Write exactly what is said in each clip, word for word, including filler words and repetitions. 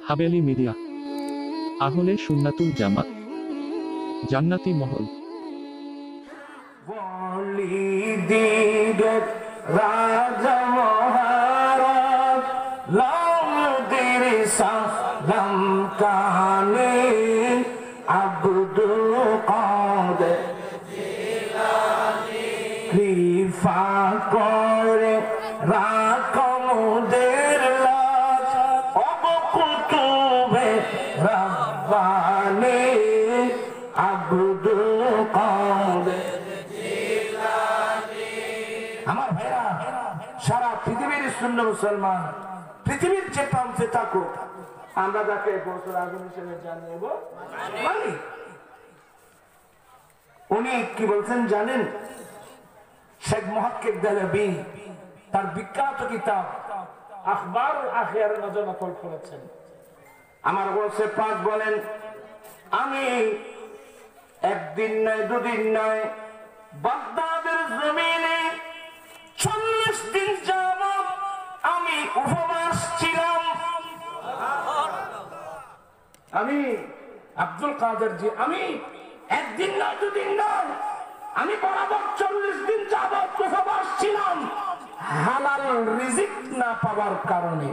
Haveli media, আহলে সুন্নাতুল জামাত, জান্নাতি মহল। রাজা মহারাজ লাউদের সালাম কানে আব্দুল কাদের জিলানী কৃপা করে রাখমুদের লাজ অবকুতুবে রব্বানী আব্দুল কাদের জিলানী। আমার ভাইরা, সারা পৃথিবীর শূন্য মুসলমান, পৃথিবীর যে প্রান্তে থাকুক, আমরা যাকে বছর আগুন হিসেবে জানিয়ে মানি। উনি কি বলছেন জানেন? শেখ মুহাক্কিক দেহলভী তার বিখ্যাত কিতাব আখবার আখিয়ার নজর নকল করেছেন। আমার বলছে পাক বলেন, আমি একদিন নয় দুদিন নয় বাগদাদের জমিনে চল্লিশ দিন যাবত আমি উপবাস ছিলাম। আমি আব্দুল কাদের জি, আমি একদিন নয় দুদিন নয়, আমি বরাবর চল্লিশ দিন যাবত উপবাস ছিলাম হালাল রিজিক না পাওয়ার কারণে।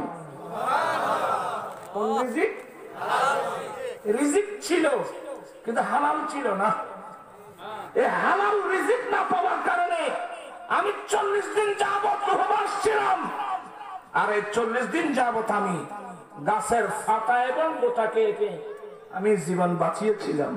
কোন রিজিক? রিজিক ছিল কিন্তু হালাল ছিল না। এই হালাল রিজিক না পাওয়ার কারণে আমি চল্লিশ দিন যাবত উপবাস ছিলাম। আর এই চল্লিশ দিন যাবত আমি গাছের ফাটা এবং গোটাকে একে আমি জীবন বাঁচিয়েছিলাম।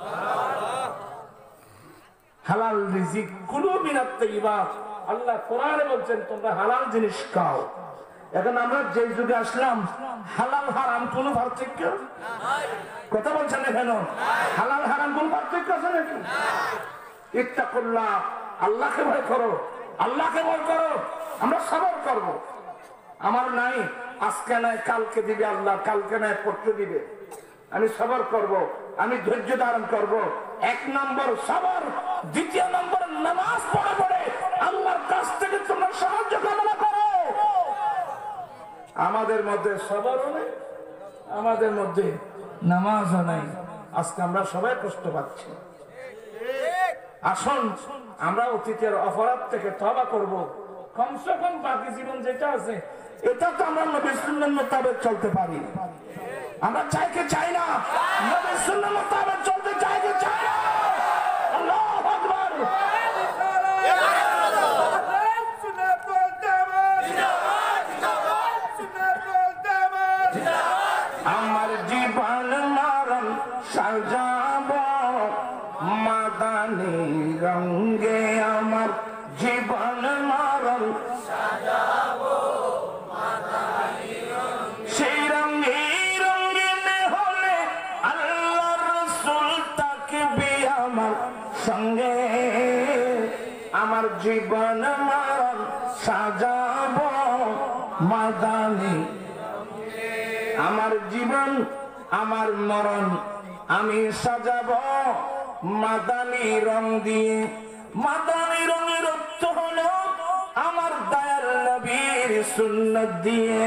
হালাল রিজিক কুলু মিনাত তাইয়্যিবাত, আল্লাহ কোরআনে বলছেন তোমরা হালাল জিনিস খাও। এখন আমরা যে যুগে আসলাম, হালাল হারাম কোন পার্থক্য কথা বলছেন না কেন? হালাল হারাম কোন পার্থক্য আছে নাকি? ইত্তাকুল্লাহ, আল্লাহকে ভয় করো, আল্লাহকে ভয় করো। আমরা সবর করব। আমার নাই আজকে নাই কালকে দিবে আল্লাহ, কালকে নাই পড়তে দিবে। আমি সবর করব, আমি ধৈর্য ধারণ করব। এক নম্বর সবর, দ্বিতীয় নম্বর নামাজ পড়ে পড়ে আল্লাহর কাছ থেকে তোমরা সাহায্য কামনা করো। আমাদের মধ্যে সবরও নেই, আমাদের মধ্যে নামাজও নাই। আজকে আমরা সবাই কষ্ট পাচ্ছি। আসুন আমরা অতীতের অপরাধ থেকে তওবা করব। কমসে কম বাকি জীবন যেটা আছে এটা তো আমরা নবীর সুন্নাহ মোতাবেক চলতে পারি। আমরা চাই কি চাই না? নবীর সুন্নাহ মোতাবেক চলতে চাই কি চাই না? আল্লাহু আকবার। আমার জীবন মরণ সাজাবো মাদানী রঙে, আমার জীবন মরণ সাজাবো মাদানী রঙে। সেই রঙে রঙিন হলে আল্লাহর রাসূল থাকবে আমার সঙ্গে। আমার জীবন মরণ সাজাবো মাদানী, আমার জীবন আমার মরণ আমি সাজাবো মাদানী রং দিয়ে। মাদানী রঙের অর্থ হলো আমার দয়ার নবীর সুন্নাত দিয়ে।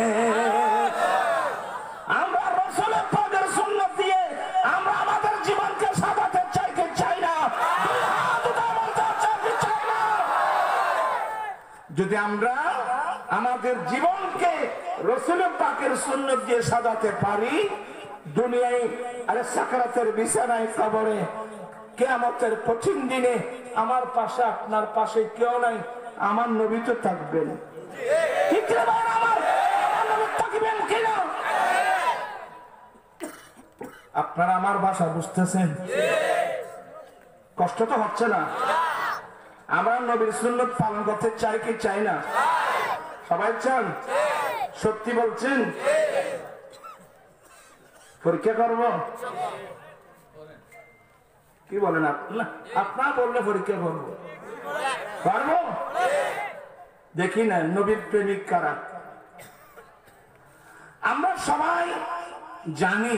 আমরা রাসূলের পাকের সুন্নাত দিয়ে আমরা আমাদের জীবনকে সাজাতে চাই কি চাই না? যদি আমরা আমাদের জীবনকে রাসূলের পাকের সুন্নাত দিয়ে সাজাতে পারি, দুনিয়ায় আরে সাকরাতের বিছানায়, কবরে, কিয়ামতের কঠিন দিনে আমার পাশে আপনার পাশে কেউ নাই, আমার নবী তো থাকবেন। ঠিক রে ভাই, আমার আমার নবী থাকবেন কিনা? আপনারা আমার ভাষা বুঝতেছেন? কষ্ট তো হচ্ছে না? আমরা নবীর সুন্নাত পালন করতে চাই কি চাই না? সবাই চান? সত্যি বলছেন? পরীক্ষা করব? কি বলেন আপনার? আপনার বললে পরীক্ষা করবো, পারবো? দেখি না নবীর প্রেমিক কারা। আমরা সবাই জানি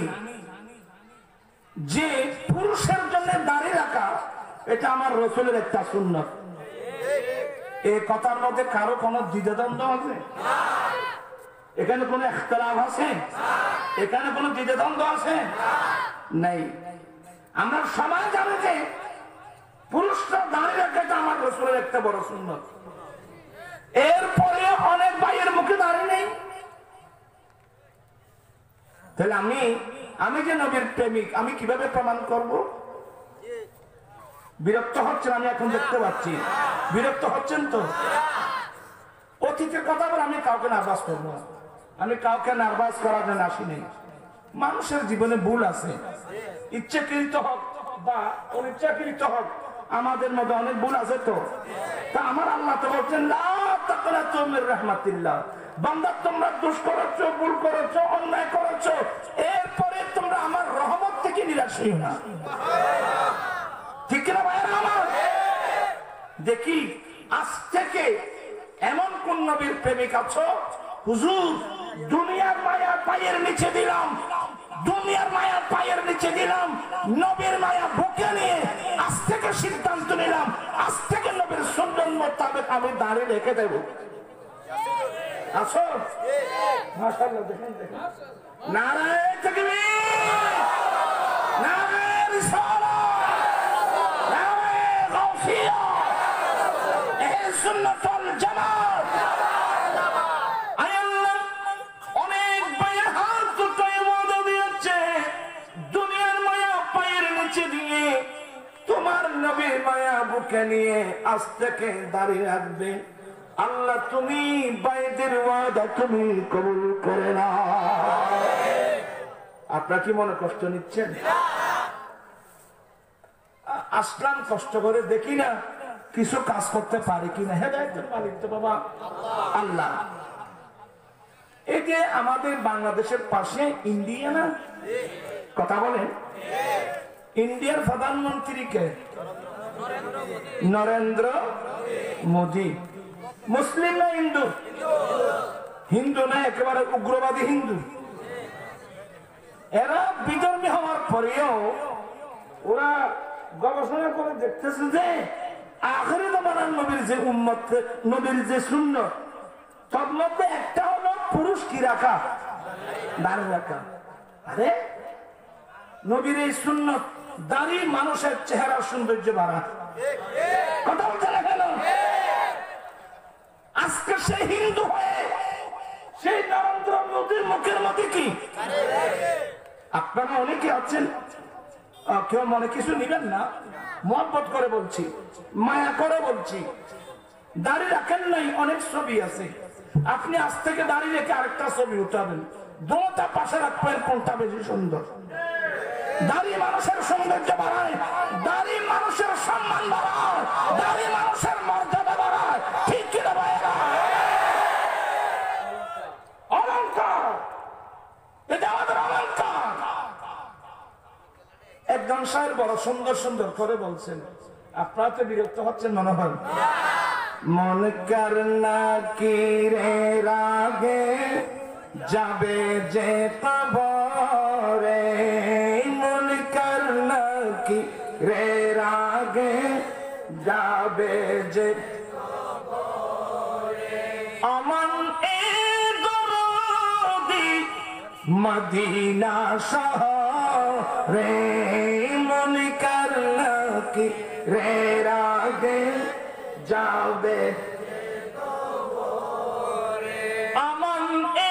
যে পুরুষের জন্য দাড়ি রাখা এটা আমার রাসূলের একটা সুন্নাত। এই কথার মধ্যে কারো কোনো দ্বিধাদ্বন্দ্ব আছে? এখানে কোনো ইখতিলাফ আছে? এখানে কোনো দ্বিধাদ্বন্দ্ব আছে নাই। আমরা সবাই জানি যে পুরুষরা দাঁড়িয়ে রাখাটা আমার রাসূলের একটা বড় সুন্নত। এরপরে অনেক ভাইয়ের মুখে দাঁড়িয়ে নেই। তাহলে আমি আমি যে নবীর প্রেমিক আমি কিভাবে প্রমাণ করব? বিরক্ত হচ্ছেন? আমি এখন দেখতে পাচ্ছি বিরক্ত হচ্ছেন তো। অতীতের কথা বলে আমি কাউকে নার্ভাস করবো না। আমি কাউকে নার্ভাস করার জন্য আসিনি। মানুষের জীবনে ভুল আছে, ইচ্ছাকৃত হোক বা অনিচ্ছাকৃত হোক, আমাদের মধ্যে অনেক ভুল আছে। তো তা আমার আল্লাহ তো বলছেন লা তাকনাতু মির রাহমাতিল্লাহ, বান্দা তোমরা দোষ করেছো, ভুল করেছো, অন্যায় করেছো, এরপরে তোমরা আমার রহমত থেকে নিরাশ হইও না। ঠিক কিনা ভাইয়েরা আমার? দেখি আজ থেকে এমন কোন নবীর প্রেমিক আছো, হুজুর দুনিয়ার মায়া পায়ের নিচে দিলাম, দুনিয়ার মায়া পায়ের নিচে দিলাম, নবীর মায়া বুকে নিয়ে আজ থেকে সিদ্ধান্ত নিলাম, আজ থেকে নবীর সুন্নাত মোতাবেক আমি দাঁড়িয়ে রেখে দেব। আসো মাশাআল্লাহ, দেখেন দেখেন, নারায়ে তাকবীর, নারায়ে রিসালাত, নারায়ে গাউসিয়া, আহলে সুন্নাত ওয়াল জামাত। অনেক ভাইয়ের হাত দুটোয় ওয়াদা দিয়েছে, দুনিয়ার মায়া পায়ের নিচে দিয়ে তোমার নবীর মায়া বুকে নিয়ে আজ থেকে দাঁড়িয়ে রাখবে। আল্লাহ তুমি বাইদের ওয়াদা তুমি কবুল করে না। আপনারা কি মনে কষ্ট নিচ্ছেন? আসলাম কষ্ট করে, দেখি না কিছু কাজ করতে পারি কিনা। হেদায়েতের মালিক তো বাবা আল্লাহ। এই যে আমাদের বাংলাদেশের পাশে ইন্ডিয়া না, কথা বলেন, ইন্ডিয়ার প্রধানমন্ত্রী কে? নরেন্দ্র মোদী। মুসলিম না হিন্দু? হিন্দু না, একেবারে উগ্রবাদী হিন্দু। এরা বিধর্মী হওয়ার পরেও ওরা গবেষণা করে দেখতেছে যে আখিরি জামানার নবীর যে উম্মত, নবীর যে সুন্নাত, তার মধ্যে একটা হলো পুরুষ কি রাখা, দাড়ি রাখা। আরে নবীর এই সুন্নাত দাড়ি মানুষের চেহারার সৌন্দর্য বাড়া। কথা বলতে না কেন? আজকে সে হিন্দু হয়ে সেই নরেন্দ্র মোদীর মুখের মধ্যে কি? আপনারা অনেকে আছেন, কেউ মনে কিছু নিবেন না, মহব্বত করে বলছি, মায়া করে বলছি, দাড়ি রাখেন নাই, অনেক ছবি আছে। আপনি আজ থেকে দাড়ি রেখে আরেকটা ছবি উঠাবেন, দুটা পাশে রাখবেন, কোনটা বেশি সুন্দর? দাড়ি মানুষের সৌন্দর্য বাড়ায়, দাড়ি মানুষের সম্মান বাড়ায়, দাড়ি মানুষের মর্যাদা বাড়ায়। ঠিক কিনা ভাইয়েরা? অলংকার, এটা আমাদের অলংকার। একজন সাহেব বড় সুন্দর সুন্দর করে বলছেন, আপনারা তো বিরক্ত হচ্ছেন মনে হয়। মন করনা কি রে রাগে যাবে যে কবরে, মন করনা কি রে রাগে যাবে যে কবরে, আমান এ দরদি মদিনা শহরে, মন করনা কি রে রাগে যাবে আমান এ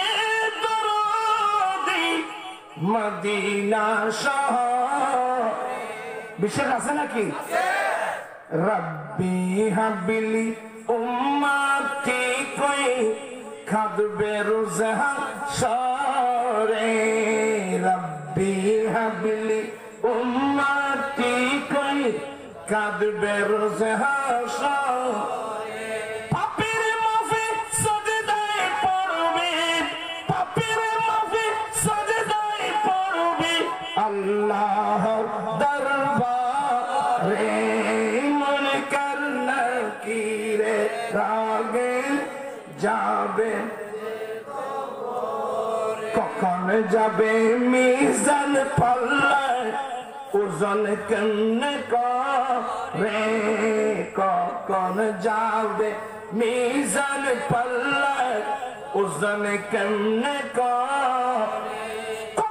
দরদি মদিনা শহরে। বিশ্বাস আছে নাকি? রব্বি হাবিলি উম্মতি কই খাদবে রোজা সরে, রব্বি হাবিলি উম্মতি কই কাঁদবে রোজে হাসরে, পাপীর মাফি সাজদায় পড়বে, পাপীর মাফি সাজদায় পড়বে আল্লাহর দরবারে, মন করনা কি রে রাগে যাবে কখন যাবে মিজান পাল্লায়, ওজন কেমনে করে, কখন যাবে মিজান পাল্লায়, ওজন কেমনে করে,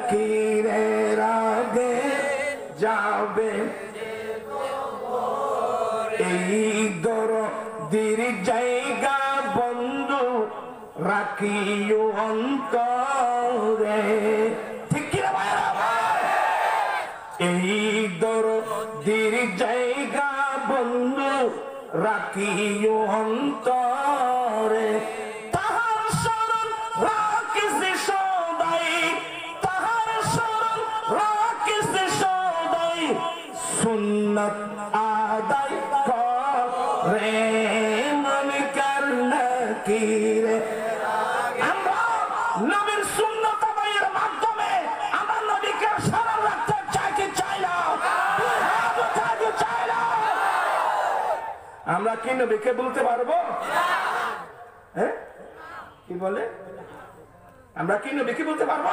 ফকিরের আগে যাবে এই দরদির জায়গা বন্ধু রাখিও অন্তরে। ঠিক কিনা ভাইরা? এই দরদির জায়গা বন্ধু রাখিও অন্তরে। তাহার শরণ রাখিস সদাই, তাহার শরণ রাখিস সদাই, সুন্নাত আদায় করে মন করনা কি রে। আমরা নবীর সুন্নাত আদায়ের মাধ্যমে আমরা নবীকে স্মরণ রাখতে চাই কি চাই না? চাই না। আমরা কি নবীকে বলতে পারবো? হ্যাঁ, কি বলে? আমরা কি নবীকে বলতে পারবো?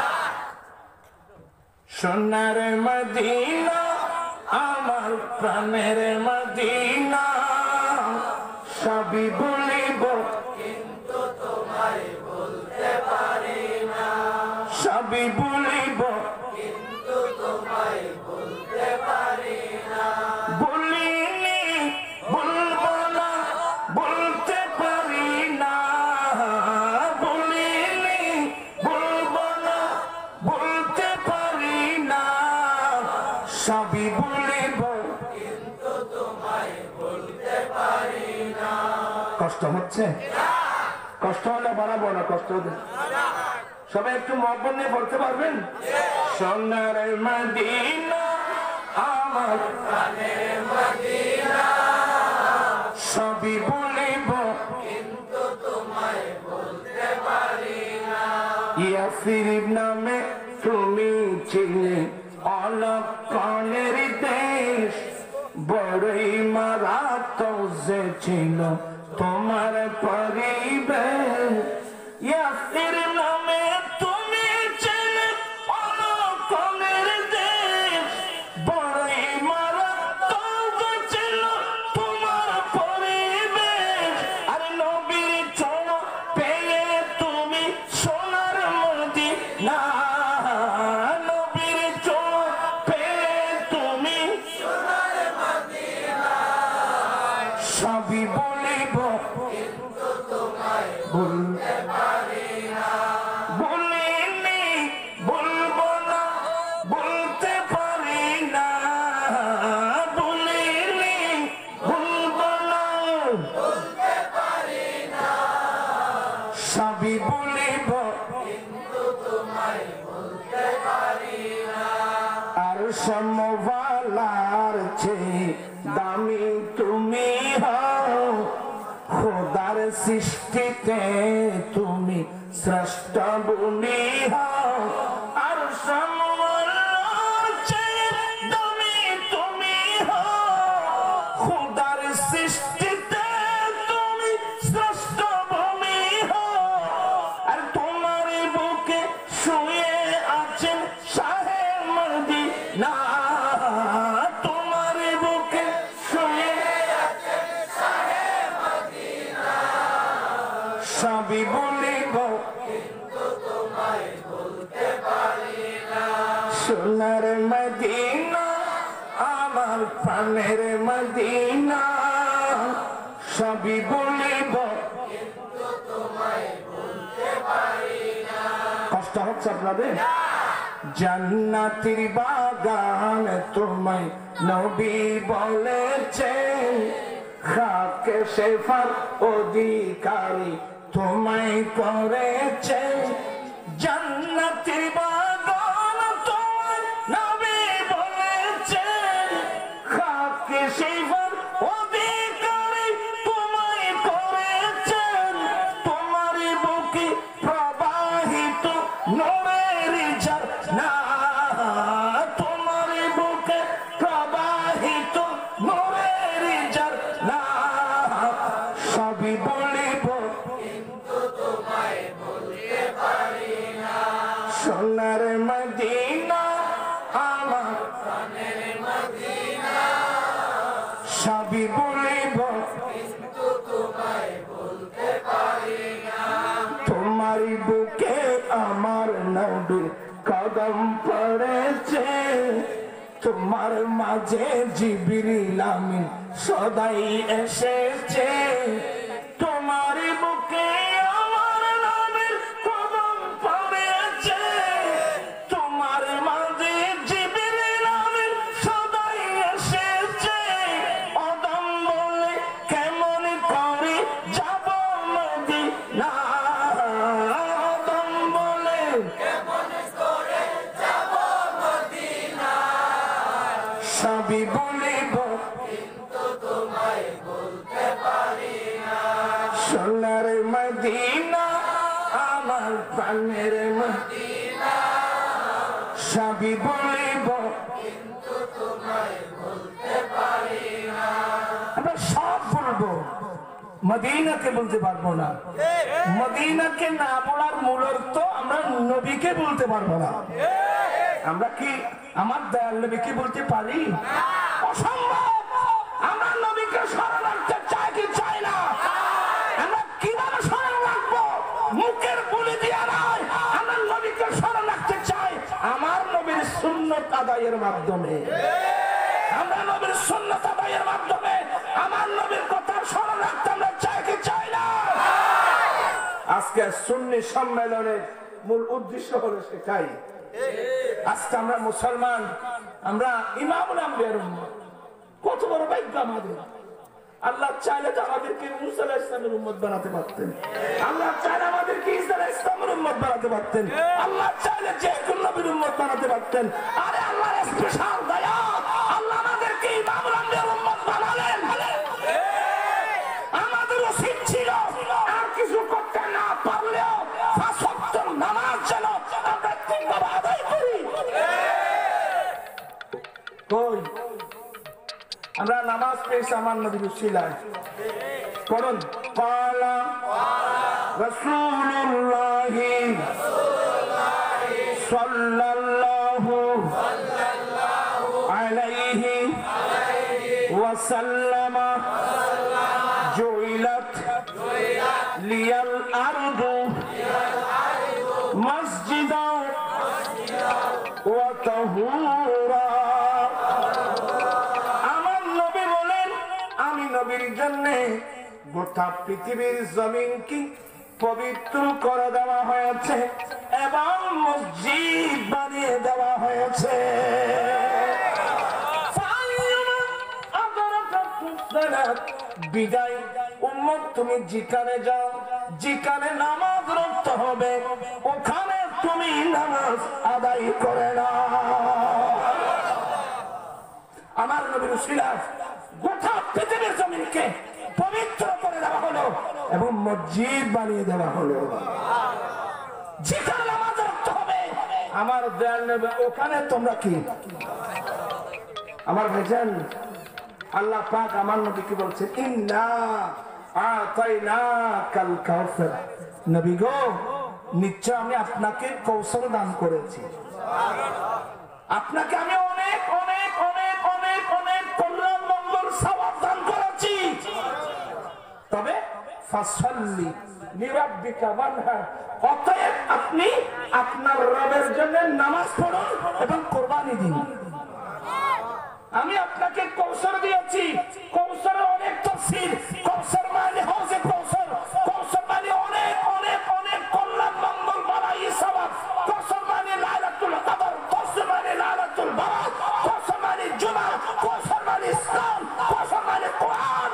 সোনার মদিনা আমার প্রাণের মদিনা, সবই বলিব কিন্তু তোমায় বলতে পারি না, সবই বলিব কিন্তু তোমায় বলতে পারি না। বলিনি বলবো না বলতে পারি না, বলিনি বলবো না বলতে পারি না, সবই বলিব কিন্তু তোমায় বলতে পারি না। কষ্ট হচ্ছে? কষ্ট হলে বাড়াবো না, কষ্ট হচ্ছে সবাই একটু মহব্বত নিয়ে পড়তে পারবেন? সোনার মদিনা আমার প্রাণের মদিনা, সবই বলিব কিন্তু তোমায় বলতে পারি না। ইয়াসরিব নামে তুমি ছিলে অলক্ষণের দেশ, বড়ই মারাত্মক যে ছিল তোমার পরিবেশ। ইয়াসরিব নামে তুমি ছিলে অলক্ষণের দেশ, বড়ই মারাত্মক যে ছিল তোমার পরিবেশ। আর নবীর ছোঁয়া পেয়ে তুমি সোনার মদিনা, নবীর ছোঁয়া পেয়ে তুমি সোনার মদিনা, সবই বলিব কিন্তু তোমায় বলতে পারি না। বলিনি বলবো না বলতে পারি না, বলিনি বলবো না বলতে পারি না, সবই বলিব কিন্তু তোমায় বলতে পারি না। আর সমওয়ালার চেয়ে দামি তুমি হও, খোদার সৃষ্টিতে তুমি শ্রেষ্ঠ বলি হও। আর সমওয়ালার চেয়ে দামি তুমি হও, খোদার সৃষ্টিতে তুমি শ্রেষ্ঠ বলি হও। আর তোমার বুকে শুয়ে আছেন শাহে মদিনা, তোমার বুকে শুয়ে আছেন শাহে মদিনা, সবই বলিব কিন্তু তোমায় বলতে পারি না। সোনার মদিনা আমার প্রাণের মদিনা, সবই বলিব কিন্তু তোমায় বলতে পারি না। কষ্ট হচ্ছে আপনাদের? জান্নাতের বাগান তোমায় নবী বলেছেন, খাকে শেফার অধিকারী তোমায় করেছেন। জান্নাতের বাগান তোমায় নবী বলেছেন, খাকে শেফার অধিকারী তোমায় করেছেন। তোমার বুকে প্রবাহিত নূরের ঝরনা, তোমার বুকে প্রবাহিত নূরের ঝরনা, সবই বলিব কিন্তু তোমায় বলতে পারি না। সোনার মদিনা আমার প্রাণের মদিনা, সবই বলিব কিন্তু তোমায় বলতে পারি না। তোমার বুকে আমার নবীর কদম কদম পড়েছে তোমার মাঝে জিবরিল আমিন সদাই এসেছে তোমার বুকে আমার নবীর কদম পড়েছে তোমার মাঝে জিবরিল আমিন সদাই এসেছে কদম বলে কেমন করে যাব মদিনা কদম বলে কেমন করে যাব মদিনা সবই বলিব কিন্তু তোমায় বলতে পারি না সোনার মদিনা আমার প্রাণের মদিনা সবই বলিব কিন্তু তোমায় বলতে পারি না আমরা সব বলবো মদিনাকে বলতে পারবো না মদিনাকে না বলার মূল অর্থ আমরা নবীকে বলতে পারবো না আমরা কি আমার দয়াল নবীকে বলতে পারি অসম্ভব আমরা নবীকে স্মরণ রাখতে চাই কি চাই না আমরা কিভাবে স্মরণ রাখবো মুখের বলি দিয়া নয় আমরা নবীকে স্মরণ রাখতে চাই আমার নবীর সুন্নত আদায়ের মাধ্যমে আমরা নবীর সুন্নত আদায়ের মাধ্যমে আমার নবীর কথা স্মরণ রাখতে আমরা চাই কি চাই না আজকে সুন্নি সম্মেলনের মূল উদ্দেশ্য হলো শেখাই আজকে আমরা মুসলমান আমরা ইমামুল আম্বিয়ার উম্মত কত বড় ভাগ্য আমাদের আল্লাহ চাইলে তো আমাদেরকে মুসা আলাইহিস সালামের উম্মত বানাতে পারতেন আল্লাহ চাইলে আমাদেরকে ঈসা আলাইহিস সালামের উম্মত বানাতে পারতেন আল্লাহ চাইলে যে কোন নবীর উম্মত বানাতে পারতেন আরে আল্লাহর স্পেশাল দয়া আল্লাহ আমাদেরকে ইমামুল আম্বিয়ার উম্মত বানালেন আমাদের উচিত ছিল আর কিছু করতে না পারলেও পাঁচ ওয়াক্ত নামাজ যেন আমরা ঠিকভাবে আদায় করি কই আমরা নামাজ পেয়েছি আমার নবীর উসিলায় পড়ুন ক্বালা রাসূলুল্লাহ সাল্লাল্লাহু আলাইহি ওয়াসাল্লাম জুইলাত লিয়াল আরদু মসজিদাও ওয়া তাহুরা নবীর জন্য গোটা পৃথিবীর জমিন কি পবিত্র করে দেওয়া হয়েছে এবং মসজিদ বানিয়ে দেওয়া হয়েছে বিদায় উম্মত তুমি যেখানে যাও যেখানে নামাজ রক্ত হবে ওখানে তুমি নামাজ আদায় করে না আমার নবীর উসিলায় গোটা পৃথিবীর জমিনকে পবিত্র করে দেওয়া হলো এবং মসজিদ বানিয়ে দেওয়া হলো যেখানে নামাজ রক্ত হবে আমার দয়াল নবী ওখানে তোমরা কি আমার ভাইজান আল্লাহ পাক আমার নবীকে বলছেন ইন্না আতাইনাকাল কাউসার নবী গো নিশ্চয় আমি আপনাকে কৌশল দান করেছি আপনাকে আমি অনেক অনেক অনেক অনেক অনেক কল্যাণ মঙ্গল সওয়াব দান করেছি তবে ফাসাল্লি লিরাব্বিকা ওয়ানহার অতএব আপনি আপনার রবের জন্য নামাজ পড়ুন এবং কুরবানি দিন আমি আপনাকে কৌশল দিয়েছি কৌশলের অনেক তাফসীর কৌশল মানে হচ্ছে কৌশল কৌশল মানে অনেক অনেক অনেক কল্যাণ মঙ্গল বাড়াই সওয়াব কৌশল মানে লাইলাতুল কদর কৌশল মানে লাইলাতুল বারাত কৌশল মানে জুমা কৌশল মানে ইসলাম কৌশল মানে কোরআন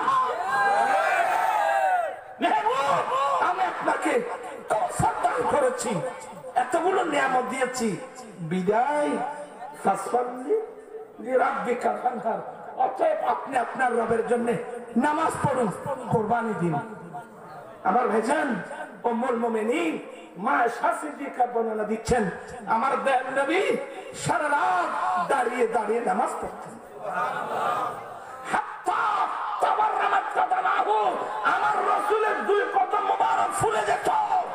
আমি আপনাকে কৌশল দান করেছি এতগুলো নিয়ামত দিয়েছি বিদায় ফাসফাল্লি লিরাব্বিকা ওয়ানহার অতএব আপনি আপনার রবের জন্য নামাজ পড়ুন কুরবানি দিন আমার ভাইজান উম্মুল মুমিনিন মা আয়েশা সিদ্দিকা বর্ণনা দিচ্ছেন আমার দয়াল নবী সারা রাত দাঁড়িয়ে দাঁড়িয়ে নামাজ পড়তেন হাত্তা তাবাররামাত কদমাহু আমার রাসূলের দুই কদম মোবারক ফুলে যেত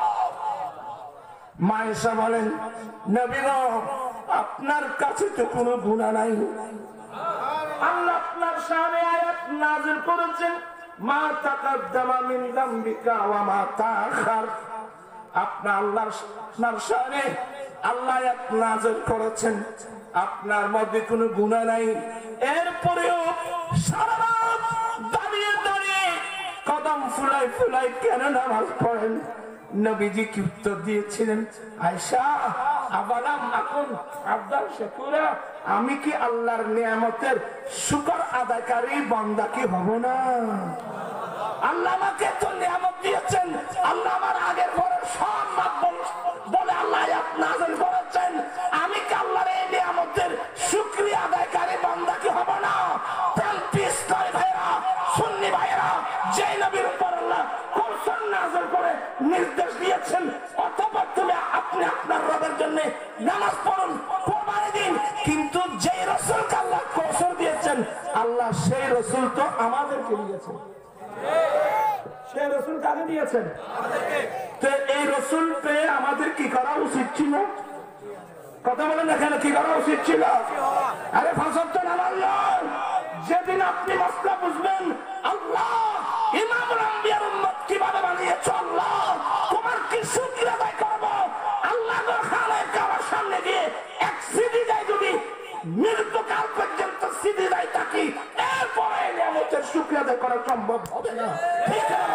মা আয়েশা বলেন নবী গো আপনার কাছে তো কোনো গুনাহ নাই আল্লাহ আপনার শানে আয়াত নাযিল করেছেন মা তাকাদ্দামা মিন যামবিকা ওয়া মা তাআখার আপনার আল্লাহর শানে আল্লাহ আয়াত নাযিল করেছেন, আপনার মধ্যে কোনো গুনাহ নাই, এরপরেও সারা রাত দাঁড়িয়ে দাঁড়িয়ে কদম ফুলাই ফুলাই কেন নামাজ পড়েন? নবীজি কি উত্তর দিয়েছিলেন? আয়েশা, আবালাম আকুন আবদান শাকুরা, আমি কি আল্লাহর নিয়ামতের শুকর আদায়কারী বান্দা কি হব না? আল্লাহ আমাকে তো নিয়ামত দিয়েছেন, আল্লাহ আমার আগের পরে সব মাপ বলে আল্লাহ আয়াত নাযিল করেছেন, আমি কি আল্লাহর এই নিয়ামতের শুকরিয়া আদায়কারী বান্দা কি হব না? প্রান্তিক ভাইরা, সুন্নি ভাইরা, যে নবীর উপর আল্লাহ কোরআন নাযিল করে নির্দেশ দিয়েছেন, অথবা তুমি আপনি আপনার রবের জন্য নামাজ পড়ুন, কুরবানি দিন, কিন্তু যে রাসূলকে আল্লাহ কসর দিয়েছেন, আল্লাহ সেই রাসূল তো আমাদেরকে দিয়েছেন। সেই রাসূল কাকে দিয়েছেন? আমাদেরকে। তো এই রাসূল পেয়ে আমাদের কি করা উচিত ছিল? কথা বলেন, এখানে কি করা উচিত ছিল? আরে ফাঁসত্ব নামাজ নয়। যেদিন আপনি মাসলা বুঝবেন, আল্লাহ ইমামুল আম্বিয়ার উম্মত কিভাবে বানিয়েছ, আল্লাহ তোমার কি শুকরিয়া আদায় করব, আল্লাহ খানায় কাবার সামনে গিয়ে এক সিডি দেয়, যদি মৃত্যুকাল পর্যন্ত সিডি দেয় থাকি, এরপরে নিয়ামতের শুকরিয়া আদায় করা সম্ভব হবে না। ঠিক আছে?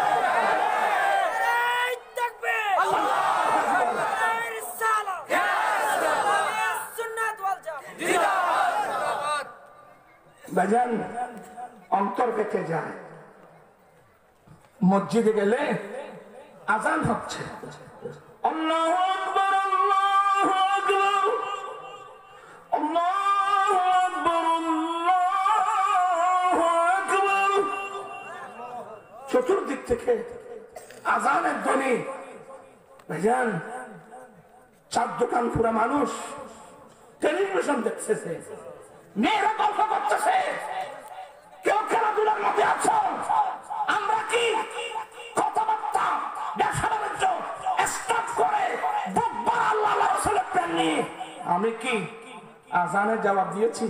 বাজান অন্তর কেটে যায়। মসজিদে গেলে আজান হচ্ছে, আল্লাহু আকবার, আল্লাহু আকবার, আল্লাহু আকবার, আল্লাহু আকবার। চতুর্দিক থেকে আজানের ধ্বনি। ভাইজান, চার দোকান পুরা মানুষ টেলিভিশন দেখতেছে, মেয়েরা গল্প করতেছে, কেউ খেলাধুলার মধ্যে আছো। আমরা কি কথাবার্তা, ব্যবসা বাণিজ্য স্টপ করে বুধবার আল্লাহ রাসূলের প্রেম নিয়ে আমি কি আজানের জবাব দিয়েছি?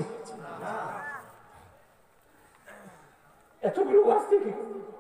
এতগুলো ওয়াজ কি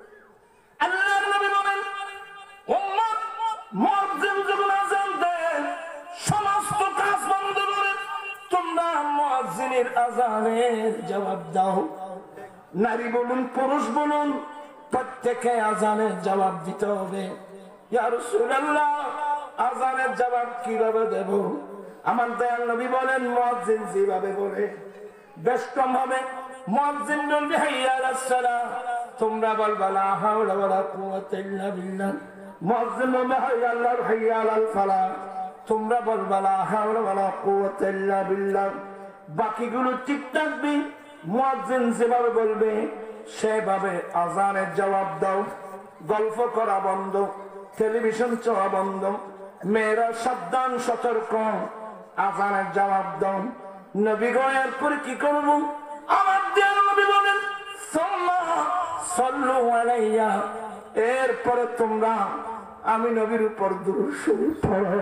আল্লাহর নবী বলেন, উম্মত মুয়াজ্জিন যখন আযান দেয় সমস্ত কাজ বন্ধ করে তোমরা মুয়াজ্জিনের আযানের জবাব দাও। নারী বলুন পুরুষ বলুন, প্রত্যেকে আযানের জবাব দিতে হবে। ইয়া রাসূলুল্লাহ, আযানের জবাব কিভাবে দেব? আমার দয়াল নবী বলেন, মুয়াজ্জিন যেভাবে বলে বেশ কম হবে। মুয়াজ্জিন বলবে হাইয়া আলাস সালাহ, তোমরা বলবা লা হাওলা ওয়ালা কুওয়াতা ইল্লা বিল্লাহ। মুয়াজ্জিন বলবে হাইয়া আল্লাহ হাইয়া আলাল ফালাহ, তোমরা বলবা লা হাওলা ওয়ালা কুওয়াতা ইল্লা বিল্লাহ। বাকিগুলো ঠিক থাকবে। মুয়াজ্জিন যেভাবে বলবে সেভাবে আযানের জবাব দাও। গল্প করা বন্ধ, টেলিভিশন চলা বন্ধ, মেয়েরা সাবধান সতর্ক, আযানের জবাব দাও। নবী গো এরপরে কি করব? আমার দয়াল নবী বলেন, সুম্মা সাল্লু আলাইয়া, এরপরে তোমরা আমি নবীর উপর দুরূদ শরীফ পড়ো।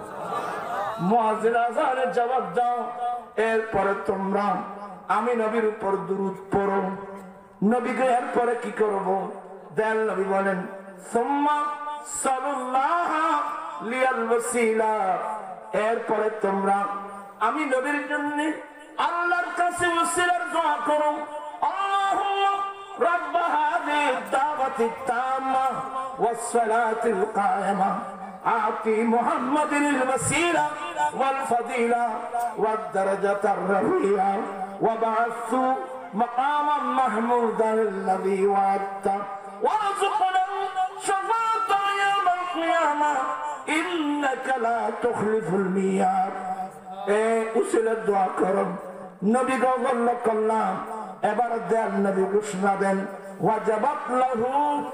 মুয়াজ্জিন আযানের জবাব দাও, এরপরে তোমরা আমি নবীর উপর দুরূদ পড়ো। নবী গো এরপরে কি করব? দয়াল নবী বলেন, সুম্মা সাল্লাল্লাহ লিয়াল ওয়াসিলা, এরপরে তোমরা আমি নবীর জন্য আল্লাহর কাছে ওসিলার দোয়া করো। আল্লাহুম্মা রাব্ব হাযিহি দাওয়াতি তাম্মা ওয়াস সালাতিল কায়মা আতি মুহাম্মাদিল ওয়াসিলা ওয়াল ফাদিলা ওয়াদ দারাজাতার রাফিয়া ওয়া বা'আসু মাকামান মাহমুদান আল্লাযী ওয়া'আদতা ওয়ারযুকনা শাফাআতা ইয়াওমাল কিয়ামা ইন্নাকা লা তুখলিফুল মিয়াদ। এ উসিলার দোয়া করো। নবী গো বলল করলাম, এবার দয়াল নবী ঘোষণা দেন, ওয়াজাবাত লাহু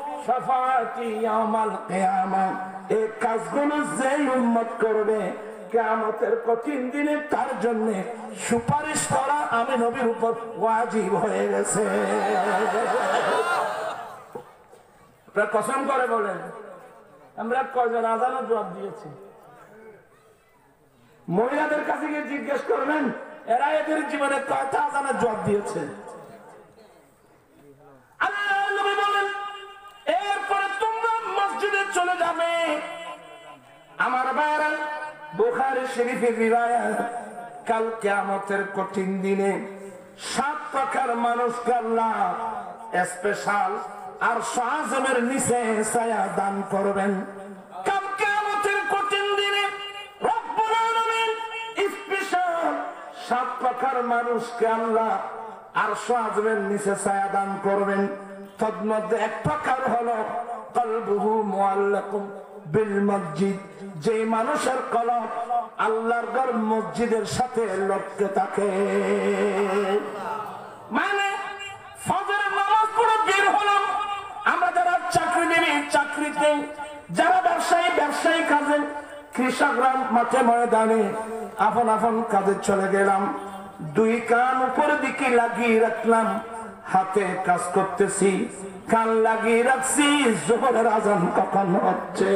শাফাআতি ইয়াওমাল কিয়ামা। এই কাজগুলো যেই উম্মত করবে কিয়ামতের কঠিন দিনে তার জন্য সুপারিশ করা আমি নবীর উপর ওয়াজিব হয়ে গেছে। আপনারা কসম করে বলেন, আমরা কয়জন আযানের জবাব দিয়েছি? মহিলাদের কাছে গিয়ে জিজ্ঞেস করবেন, এরা এদের জীবনে কয়টা আযানের জবাব দিয়েছে? আল্লাহর নবী বলেন, এরপরে তোমরা মসজিদে চলে যাবে। আমার ভাইরা, বুখারী শরীফের রিওয়ায়াত, কাল কিয়ামতের কঠিন দিনে সাত প্রকার মানুষকে আল্লাহ স্পেশাল আর আযমের নিচে ছায়া দান করবেন। কাল কিয়ামতের কঠিন দিনে রব্বুল আলামিন স্পেশাল সাত প্রকার মানুষকে আল্লাহ আর আযমের নিচে ছায়া দান করবেন। তন্মধ্যে এক প্রকার হলো কলবুহু মুআল্লাকুম বিল মসজিদ, যে মানুষের কলব আল্লাহর ঘর মসজিদের সাথে লটকে থাকে। মানে ফজরের নামাজ পড়ে বের হলাম, আমরা যারা চাকরিজীবী চাকরিতে, যারা ব্যবসায়ী ব্যবসায়ী কাজে, কৃষকরা মাঠে ময়দানে আপন আপন কাজে চলে গেলাম। দুই কান উপরের দিকে লাগিয়ে রাখলাম, হাতে কাজ করতেছি, কান লাগিয়ে রাখছি যোহরের আজান কখন হচ্ছে।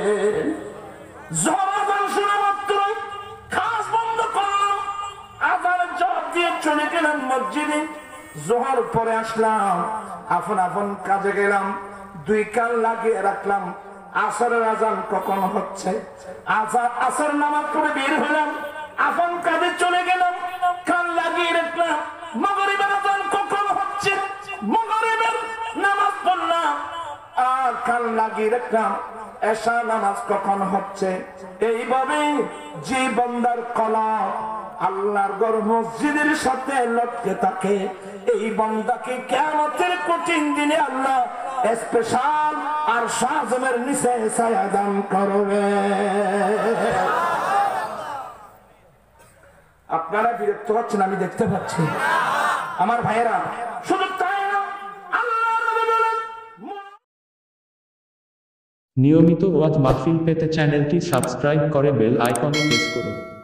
যোহর আজান শোনা মাত্র কাজ বন্ধ করলাম, আজানের জবাব দিয়ে চলে গেলাম মসজিদে। যোহর পরে আসলাম, আপন আপন কাজে গেলাম, দুই কান লাগিয়ে রাখলাম, আসরের আজান কখন হচ্ছে। আজান আসর নামাজ পড়ে বের হলাম, আপন কাজে চলে গেলাম, কান লাগিয়ে রাখলাম, মাগরিবের আজান কখন হচ্ছে। মাগরিবের নামাজ পড়লাম আর কান লাগিয়ে রাখলাম, এশা নামাজ কখন হচ্ছে। এইভাবে যে বান্দার কলব আল্লাহর ঘর মসজিদের সাথে লটকে থাকে, এই বান্দাকে কিয়ামতের কঠিন দিনে আল্লাহ স্পেশাল আর আযমের নিচে ছায়া দান করবে। আপনারা বিরক্ত হচ্ছেন, আমি দেখতে পাচ্ছি আমার ভাইয়েরা। শুধু তাই না, আল্লাহর নবী বলেন, নিয়মিত ওয়াজ মাহফিল পেতে চ্যানেলটি সাবস্ক্রাইব করে বেল আইকনে প্রেস করুন।